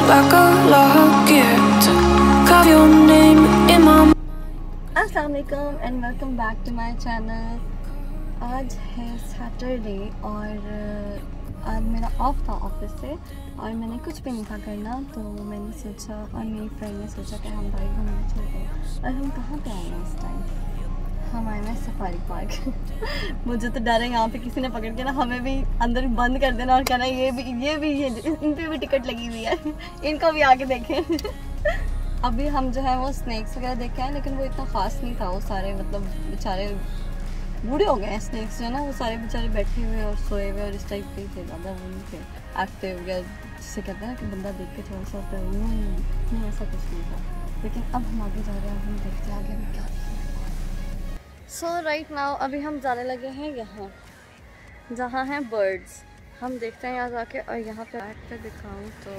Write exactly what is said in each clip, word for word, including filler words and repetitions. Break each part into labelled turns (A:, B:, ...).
A: like a locket. Carve your name in my.
B: अस्सलाम वालेकुम and welcome back to my channel. आज है Saturday और आज मेरा ऑफ था ऑफिस से और मैंने कुछ भी नहीं था करना, तो मैंने सोचा और मेरी फ्रेंड ने सोचा कि हम बाइक घूमने चलते हैं। और हम कहाँ पे आए हैं इस टाइम? हम आए हैं सफारी पार्क। मुझे तो डर है यहाँ पे किसी ने पकड़ के ना हमें भी अंदर बंद कर देना और कहना ये भी ये भी ये इन पे भी टिकट लगी हुई है, इनको भी आके देखें। अभी हम जो है वो स्नैक्स वगैरह देखे हैं, लेकिन वो इतना ख़ास नहीं था। वो सारे मतलब बेचारे बूढ़े हो गए हैं स्नैक्स जो है ना, वो सारे बेचारे बैठे हुए और सोए हुए और इस टाइप के थे, ज़्यादा वो नहीं थे एक्टिव या जिसे कहते हैं कि बंदा देख के थोड़ा सा होता है नहीं, ऐसा कुछ नहीं था। लेकिन अब हम आगे जा रहे हैं, हम देखते हैं आगे में क्या। सो राइट नाउ अभी हम जाने लगे हैं यहाँ जहाँ हैं बर्ड्स। हम देखते हैं यहाँ जाके, और यहाँ पे बैठ कर दिखाऊँ तो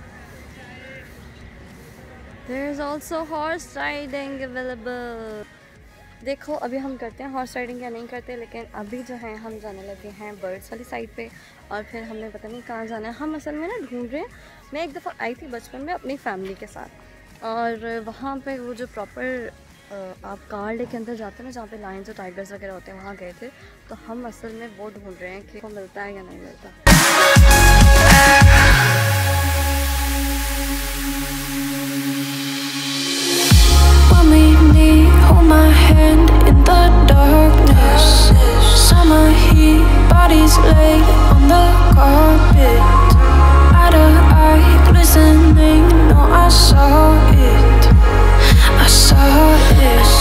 B: there is also horse riding available। देखो अभी हम करते हैं हॉर्स राइडिंग या नहीं करते, लेकिन अभी जो है हम जाने लगे हैं बर्ड्स वाली साइड पे और फिर हमें पता नहीं कहाँ जाना है। हम असल में ना ढूंढ रहे हैं। मैं एक दफ़ा आई थी बचपन में अपनी फैमिली के साथ, और वहाँ पे वो जो प्रॉपर आप कार लेके अंदर जाते हैं ना, जहाँ पे लायंस और टाइगर्स वगैरह होते हैं, वहाँ गए थे। तो हम असल में वो ढूंढ रहे हैं कि वो मिलता है या नहीं मिलता।
A: My hand in the darkness, summer heat, bodies lay on the carpet. Eye to eye, glistening, no, I saw it, I saw it.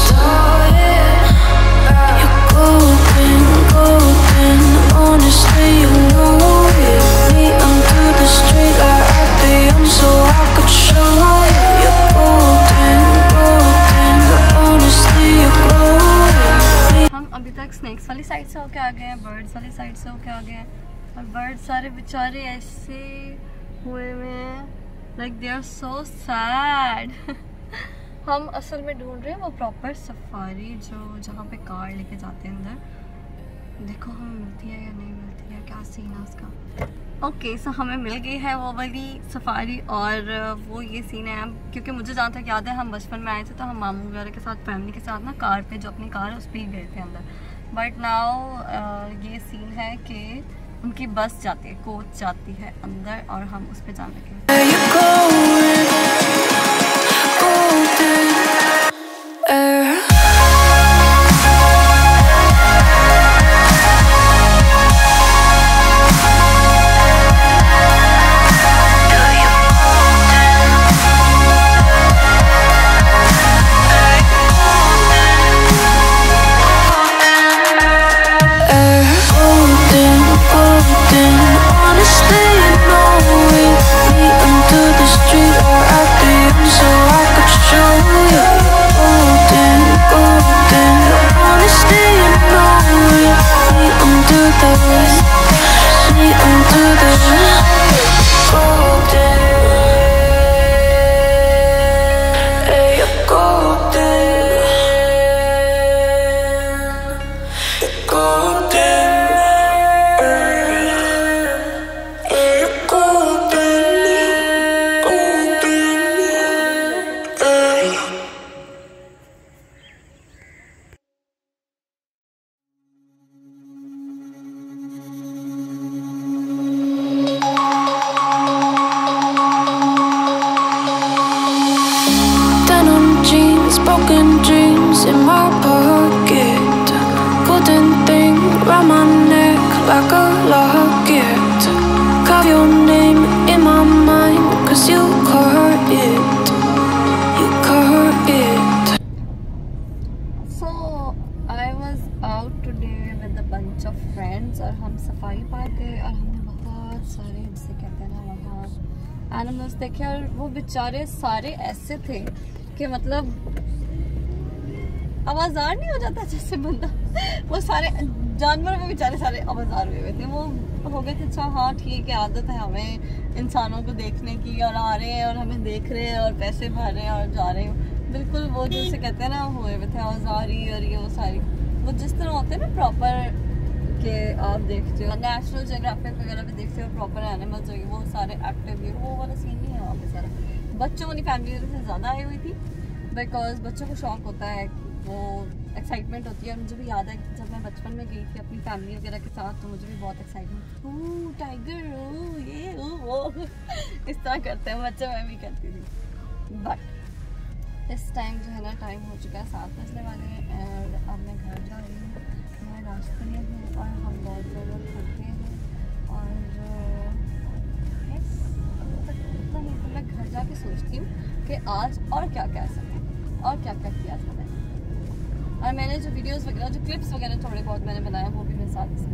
A: You're golden, golden, honestly you know it. Me under the street light at the end so I could show you. You're golden, golden, honestly you glow.
B: हम अभी तक snacks वाली side से होके आ गए हैं, birds वाली side से होके आ गए हैं, और बर्ड्स सारे बेचारे ऐसे हुए हुए हैं, like they are so sad. हम असल में ढूंढ रहे हैं वो प्रॉपर सफारी जो जहाँ पे कार लेके जाते हैं अंदर। देखो हमें मिलती है या नहीं मिलती है, क्या सीन है उसका। ओके सो हमें मिल गई है वो वाली सफारी, और वो ये सीन है क्योंकि मुझे जहाँ तक याद है हम बचपन में आए थे तो हम मामू वगैरह के साथ फैमिली के साथ ना कार पे, जो अपनी कार है उस पर ही गए थे अंदर। बट नाउ ये सीन है कि उनकी बस जाती है, कोच जाती है अंदर, और हम उस पर जाने लगे।
A: Broken dreams in my pocket, golden thing round my neck like a locket. Carve your name in my mind, cause you caught it, you caught it.
B: So I was out today with a bunch of friends और हम safari park गए और हमने बहुत सारे, जिसे कहते हैं ना वहाँ एनिमल्स देखे, और वो बेचारे सारे ऐसे थे कि मतलब आवाज़ार नहीं हो जाता जैसे बंदा। वो सारे जानवर में बेचारे सारे आवाज़ार हुए हुए थे। वो हो गए थे अच्छा हाँ ठीक है, आदत है हमें इंसानों को देखने की, और आ रहे हैं और हमें देख रहे हैं और पैसे भर रहे हैं और जा रहे हैं। बिल्कुल वो जैसे कहते हैं ना हुए हुए थे आवाज़ारी, और ये वो सारी वो जिस तरह होते हैं ना प्रॉपर कि आप देखते हो नेशनल जियोग्राफिक वगैरह भी देखते हो, प्रॉपर एनिमल्स हो वो सारे एक्टिव, वो वाला सीन नहीं है वहाँ पे सारा। बच्चों वाली फैमिली से ज़्यादा आई हुई थी बिकॉज बच्चों को शौक होता है, वो एक्साइटमेंट होती है। और मुझे भी याद है कि जब मैं बचपन में गई थी अपनी फैमिली वगैरह के साथ, तो मुझे भी बहुत एक्साइटमेंट, ओह टाइगर, ओह ये ओह वो इस तरह करते हैं बच्चे, मैं भी करती थी। बट इस टाइम जो है ना, टाइम हो चुका है सात बजने वाले हैं और अब मैं घर जा रही हूँ। मैं रास्ते में हूँ और हम बहुत ज़्यादा थके हैं और इतना ही तो मैं घर जाके सोचती हूँ कि आज और क्या क्या सकें और क्या क्या किया था मैंने। और मैंने जो वीडियोस वगैरह, जो क्लिप्स वगैरह थोड़े बहुत मैंने बनाया, वो भी मैं साथ इसमें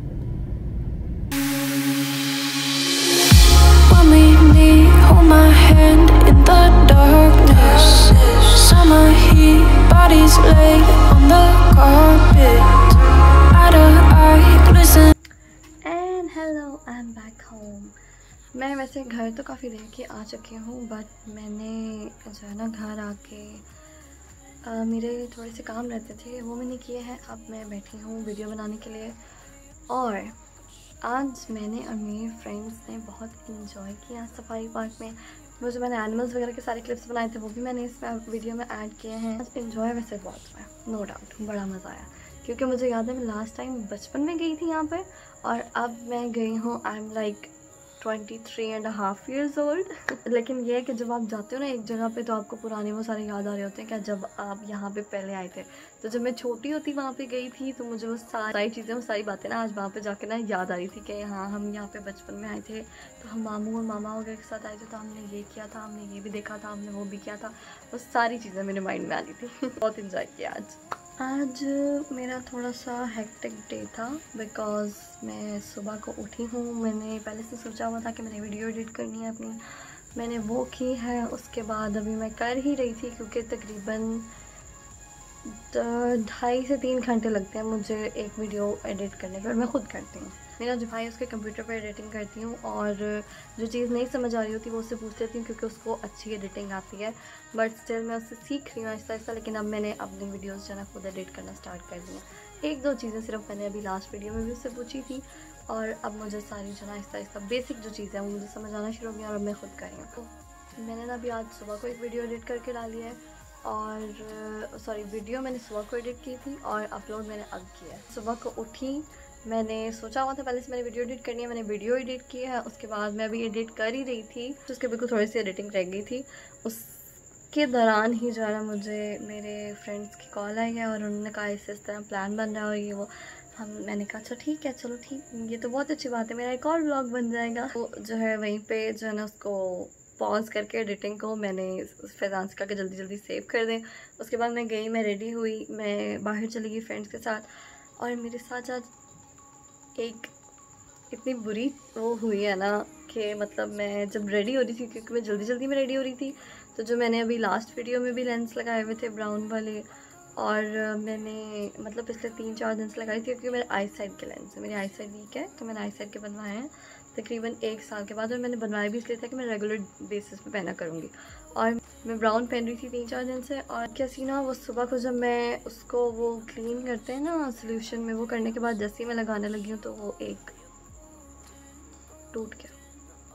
A: Summer heat, bodies lay on the carpet. Eye to eye, glisten.
B: And hello, I'm back home. मैं वैसे घर तो काफ़ी देर की आ चुकी हूँ, बट मैंने जो है ना घर आके आ, मेरे थोड़े से काम रहते थे, वो मैंने किए हैं। अब मैं बैठी हूँ वीडियो बनाने के लिए और आज मैंने और मेरे फ्रेंड्स ने बहुत इंजॉय किया सफारी पार्क में। वो जो मैंने एनिमल्स वगैरह के सारे क्लिप्स बनाए थे वो भी मैंने इस वीडियो में ऐड किए हैं। आज इन्जॉय वैसे बहुत हुआ, नो डाउट, बड़ा मज़ा आया क्योंकि मुझे याद है मैं लास्ट टाइम बचपन में गई थी यहाँ पर और अब मैं गई हूँ, I am like twenty three and half years old. लेकिन ये है कि जब आप जाते हो ना एक जगह पे तो आपको पुराने वो सारे याद आ रहे होते हैं क्या जब आप यहाँ पे पहले आए थे। तो जब मैं छोटी होती वहाँ पे गई थी तो मुझे वो सारी चीज़ें, वो सारी बातें ना आज वहाँ पे जाके ना याद आ रही थी कि हाँ हम यहाँ पे बचपन में आए थे, तो हम मामू और मामा वगैरह के साथ आए थे, तो हमने ये किया था, हमने ये भी देखा था, हमने वो भी किया था। वो सारी चीज़ें मेरे माइंड में आ रही थी। बहुत इन्जॉय किया आज। आज मेरा थोड़ा सा हेक्टिक डे था बिकॉज़ मैं सुबह को उठी हूँ। मैंने पहले से सोचा हुआ था कि मैंने वीडियो एडिट करनी है अपनी, मैंने वो की है। उसके बाद अभी मैं कर ही रही थी क्योंकि तकरीबन ढाई से तीन घंटे लगते हैं मुझे एक वीडियो एडिट करने पर। मैं खुद करती हूँ, मेरा जो भाई उसके कंप्यूटर पर एडिटिंग करती हूँ और जो चीज़ नहीं समझ आ रही होती वो उससे पूछ लेती हूँ क्योंकि उसको अच्छी एडिटिंग आती है। बट स्टिल मैं उससे सीख रही हूँ आहिस्ता आहिस्ता। लेकिन अब मैंने अपनी वीडियोस जो है ना खुद एडिट करना स्टार्ट कर दिया। एक दो चीज़ें सिर्फ मैंने अभी लास्ट वीडियो में भी उससे पूछी थी और अब मुझे सारी जो है आहिस्ता आहिस्ता बेसिक जो चीज़ें हैं वो मुझे समझ आना शुरू हो गया और अब मैं खुद कर रही हूँ। तो मैंने ना अभी आज सुबह को एक वीडियो एडिट करके डाली है और सॉरी वीडियो मैंने सुबह को एडिट की थी और अपलोड मैंने अब किया है। सुबह को उठी, मैंने सोचा हुआ था पहले से मैंने वीडियो एडिट करनी है, मैंने वीडियो एडिट की है। उसके बाद मैं अभी एडिट कर ही रही थी तो उसके बिल्कुल थोड़ी सी एडिटिंग रह गई थी। उसके दौरान ही जो है ना मुझे मेरे फ्रेंड्स की कॉल आई है और उन्होंने कहा इस इस तरह प्लान बन रहा है और ये वो। हम मैंने कहा अच्छा ठीक है, चलो ठीक, ये तो बहुत अच्छी बात है, मेरा एक और व्लॉग बन जाएगा। तो जो है वहीं पे जो है ना उसको पॉज करके एडिटिंग को मैंने फैज़ान से कहा कि जल्दी जल्दी सेव कर दें। उसके बाद मैं गई, मैं रेडी हुई, मैं बाहर चली गई फ्रेंड्स के साथ और मेरे साथ आज एक इतनी बुरी वो हुई है ना कि मतलब मैं जब रेडी हो रही थी, क्योंकि मैं जल्दी जल्दी में रेडी हो रही थी, तो जो मैंने अभी लास्ट वीडियो में भी लेंस लगाए हुए थे ब्राउन वाले और मैंने मतलब पिछले तीन चार दिन से लगाई थी क्योंकि मेरे आई साइड के लेंस है, मेरी आई साइड वीक है तो मैंने आई साइड के बनवाए हैं तकरीबन एक साल के बाद। और मैंने बनवाए भी इसलिए था कि मैं रेगुलर बेसिस पे पहना करूँगी और मैं ब्राउन पहन रही थी तीन चार दिन से। और क्या सीन हुआ, वो सुबह को जब मैं उसको वो क्लीन करते हैं ना सोल्यूशन में, वो करने के बाद जैसे ही मैं लगाने लगी हूँ तो वो एक टूट गया।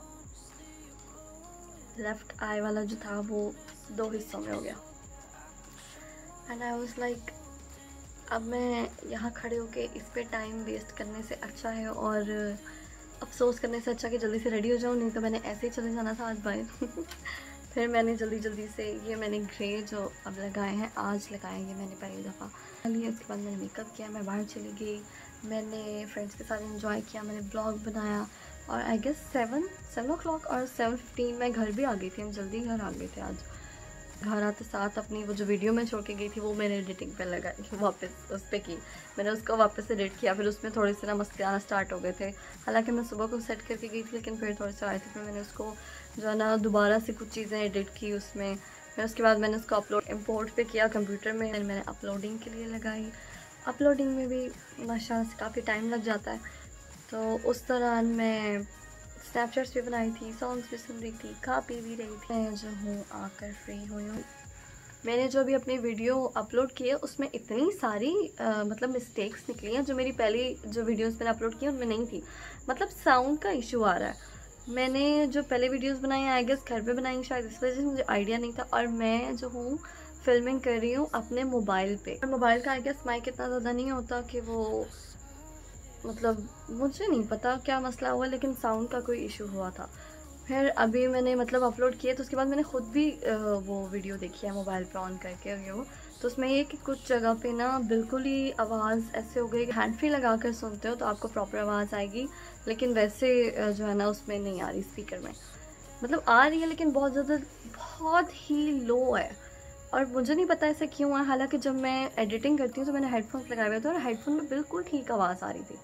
B: लेफ्ट आई वाला जो था वो दो हिस्सों में हो गया एंड आई वाज लाइक अब मैं यहाँ खड़े होके इस पे टाइम वेस्ट करने से अच्छा है और अफसोस करने से अच्छा कि जल्दी से रेडी हो जाऊँ, नहीं तो मैंने ऐसे ही चले जाना था आज बाहर। फिर मैंने जल्दी जल्दी से ये मैंने ग्रे जो अब लगाए हैं, आज लगाए ये मैंने पहली दफ़ा लिए। उसके बाद मैंने मेकअप किया, मैं बाहर चली गई, मैंने फ्रेंड्स के साथ एंजॉय किया, मैंने ब्लॉग बनाया और I guess seven seven o'clock और सेवन फिफ्टीन मैं घर भी आ गई थी। हम जल्दी घर आ गए थे आज। घर आते साथ अपनी वो जो वीडियो में छोड़ के गई थी वो मैंने एडिटिंग पे लगाई, वापस उस पर की, मैंने उसको वापस एडिट किया। फिर उसमें थोड़े से ना मस्ती आना स्टार्ट हो गए थे। हालांकि मैं सुबह को सेट करके गई थी लेकिन फिर थोड़े से आए थे, फिर मैंने उसको जो है ना दोबारा से कुछ चीज़ें एडिट की उसमें। फिर उसके बाद मैंने उसको अपलोड इम्पोर्ट पे किया कंप्यूटर में, मैंने अपलोडिंग के लिए लगाई। अपलोडिंग में भी माशाल्लाह से काफ़ी टाइम लग जाता है, तो उस दौरान मैं स्नैपचैट्स भी बनाई थी, सॉन्ग्स भी सुन रही थी, खा पी भी रही थी। मैं जो हूँ आकर फ्री हुई हूँ मैंने जो अभी अपनी वीडियो अपलोड की है उसमें इतनी सारी आ, मतलब मिस्टेक्स निकली हैं जो मेरी पहली जो वीडियोस मैंने अपलोड की उनमें नहीं थी। मतलब साउंड का इशू आ रहा है। मैंने जो पहले वीडियोस बनाई आई गेस घर पे बनाई शायद, इस वजह से मुझे आइडिया नहीं था। और मैं जो हूँ फिल्मिंग कर रही हूँ अपने मोबाइल पे, और मोबाइल का आई गेस माइक इतना ज़्यादा नहीं होता कि वो, मतलब मुझे नहीं पता क्या मसला हुआ, लेकिन साउंड का कोई इशू हुआ था। फिर अभी मैंने मतलब अपलोड किया तो उसके बाद मैंने खुद भी वो वीडियो देखी है मोबाइल पे ऑन करके वो, तो उसमें ये कि कुछ जगह पे ना बिल्कुल ही आवाज़ ऐसे हो गई कि हैंड फ्री लगा कर सुनते हो तो आपको प्रॉपर आवाज़ आएगी, लेकिन वैसे जो है ना उसमें नहीं आ रही स्पीकर में। मतलब आ रही है लेकिन बहुत ज़्यादा बहुत ही लो है, और मुझे नहीं पता ऐसा क्यों है। हालांकि जब मैं एडिटिंग करती हूँ तो मैंने हेडफोन्स लगाए हुए थे और हेडफोन में बिल्कुल ठीक आवाज़ आ रही थी।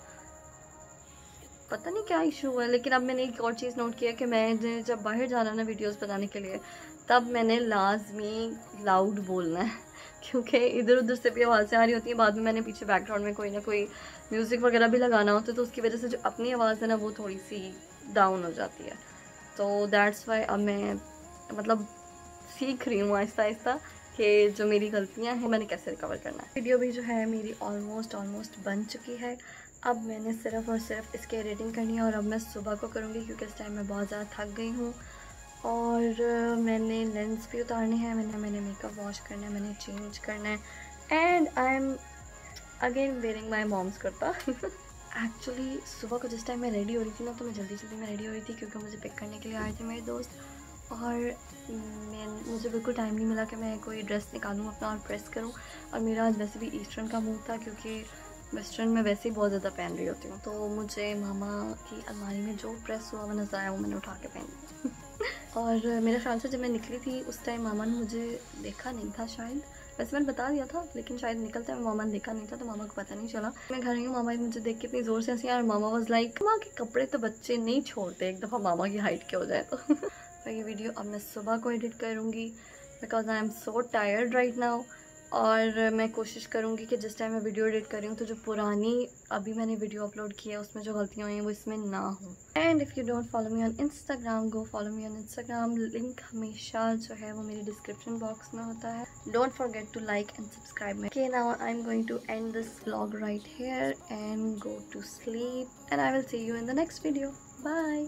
B: पता नहीं क्या इशू है। लेकिन अब मैंने एक और चीज़ नोट किया कि मैं जब बाहर जाना ना वीडियोस बनाने के लिए, तब मैंने लाजमी लाउड बोलना है क्योंकि इधर उधर से भी आवाज़ें आ रही होती हैं। बाद में मैंने पीछे बैकग्राउंड में कोई ना कोई म्यूज़िक वगैरह भी लगाना होता है, तो उसकी वजह से जो अपनी आवाज़ है ना वो थोड़ी सी डाउन हो जाती है। तो दैट्स वाई अब मैं मतलब सीख रही हूँ आहिस्ता आहिस्ता कि जो मेरी गलतियाँ हैं मैंने कैसे रिकवर करना है। वीडियो भी जो है मेरी ऑलमोस्ट ऑलमोस्ट बन चुकी है। अब मैंने सिर्फ और सिर्फ इसकी एडिटिंग करनी है, और अब मैं सुबह को करूँगी क्योंकि इस टाइम मैं बहुत ज़्यादा थक गई हूँ। और मैंने लेंस भी उतारने हैं, मैंने मैंने मेकअप वॉश करना है, मैंने चेंज करना है, and I am again wearing my mom's kurta. Actually सुबह को जिस टाइम मैं रेडी हो रही थी ना, तो मैं जल्दी जल्दी में रेडी हो रही थी क्योंकि मुझे पिक करने के लिए आए थे मेरे दोस्त, और मैं मुझे बिल्कुल टाइम नहीं मिला कि मैं कोई ड्रेस निकालूँ अपना और प्रेस करूँ। और मेरा आज वैसे भी ईस्टर्न का मूड था क्योंकि वेस्टर्न में वैसे ही बहुत ज़्यादा पहन रही होती हूँ, तो मुझे मामा की अलमारी में जो प्रेस हुआ वो नज़र आया वो मैंने उठा के पहनी। और मेरे ख्याल से जब मैं निकली थी उस टाइम मामा ने मुझे देखा नहीं था शायद, वैसे मैंने बता दिया था लेकिन शायद निकलते हैं मामा ने देखा नहीं था, तो मामा को पता नहीं चला। मैं घर आई हूँ, मामा मुझे देख के इतनी ज़ोर से हंसी, और मामा वाज लाइक मामा के कपड़े तो बच्चे नहीं छोड़ते एक दफ़ा मामा की हाइट के हो जाए तो। तो ये वीडियो अब मैं सुबह को एडिट करूँगी because I am so tired right now. और मैं कोशिश करूँगी कि जिस टाइम मैं वीडियो एडिट कर रही हूँ तो जो पुरानी अभी मैंने वीडियो अपलोड की है उसमें जो गलतियाँ हुई हैं वो इसमें ना हो। And if you don't follow me on Instagram, go follow me on Instagram. Link हमेशा जो है वो मेरे डिस्क्रिप्शन बॉक्स में होता है। Don't forget to like and subscribe. Okay, now I am going to end this vlog right here and go to sleep, and I will see you in the next video. Bye.